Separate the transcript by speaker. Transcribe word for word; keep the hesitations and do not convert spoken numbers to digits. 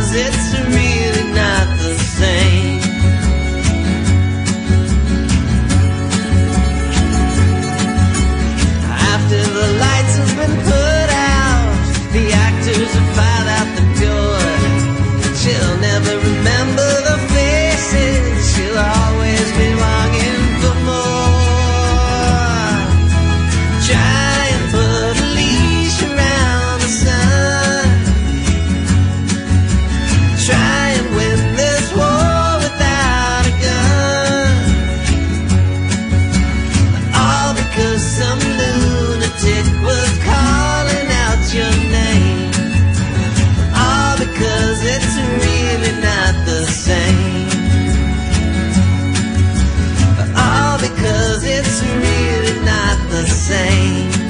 Speaker 1: because it's really not the same. After the lights have been put out, the actors have filed out the door. She'll never remember the faces, she'll always be longing for more. Try and put a leash around the sun, try and win this war without a gun, all because some lunatic was calling out your name, all because it's really not the same, all because it's really not the same.